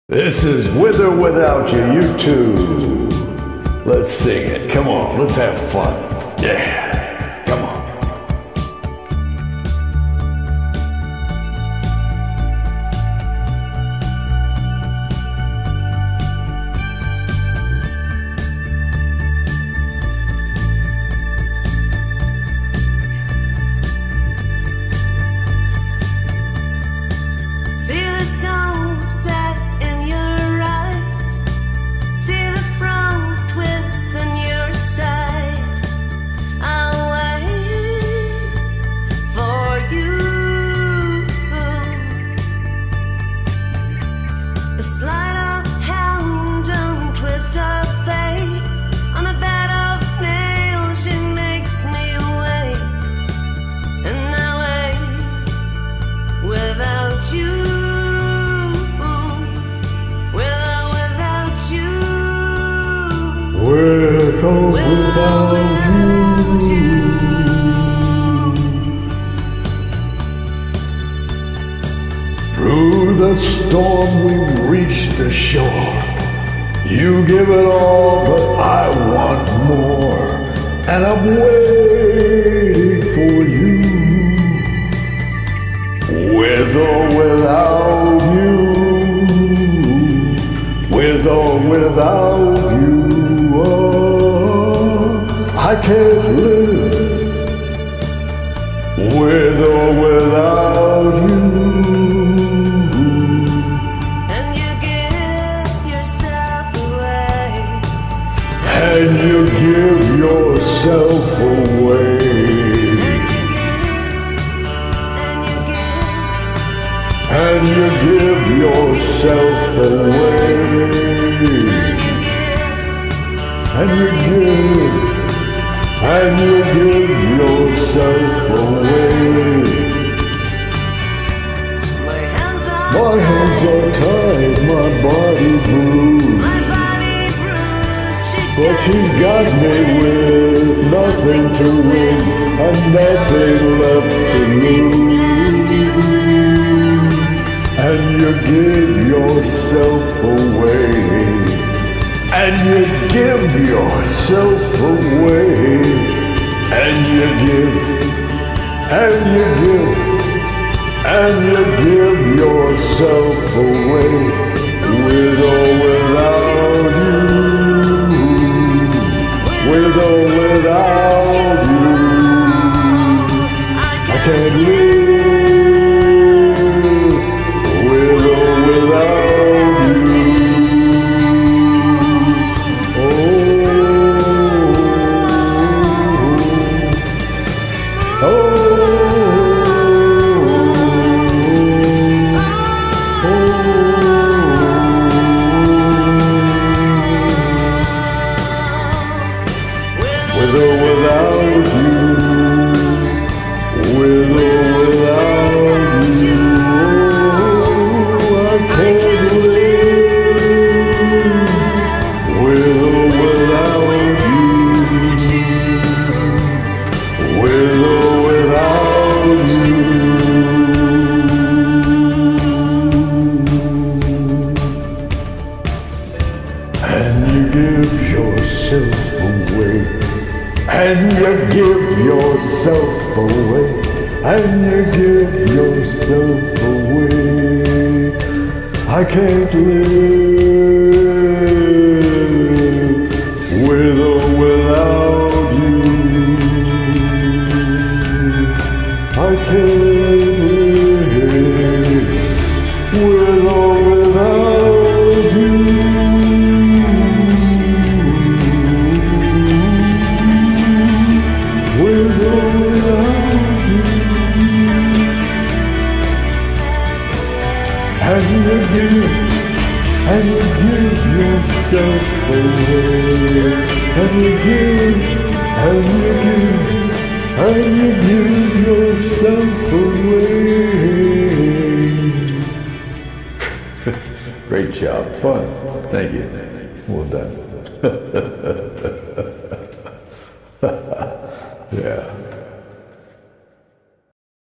This is With or Without You, you two. Let's sing it. Come on, let's have fun. Yeah, come on. See the stone set in your eyes, see the front twist in your side. I'll wait for you. A sleight of hand and twist of fate, on a bed of nails she makes me wait, and I wait without you. With or without you. Through the storm we reached the shore. You give it all, but I want more. And I'm waiting for you. With or without you. With or without you. I can't live with or without you. And you give yourself away. And you give yourself away. And you give yourself away. And you give yourself away. My hands are tied, my body bruised. But she got me with nothing to win and nothing left to lose. And you give yourself away. And you give yourself away. And you give yourself away. With or without you. With or without you. I can't live. With or without you. With or without you, with or without you, I can't live. With or without you, with or without you. And you give yourself away. And you give yourself away. And you give yourself away. I can't live with or without you. I can't live with or without you. With or without you. And you give yourself away. And you give yourself away. Great job, fun. Thank you. Well done. Yeah.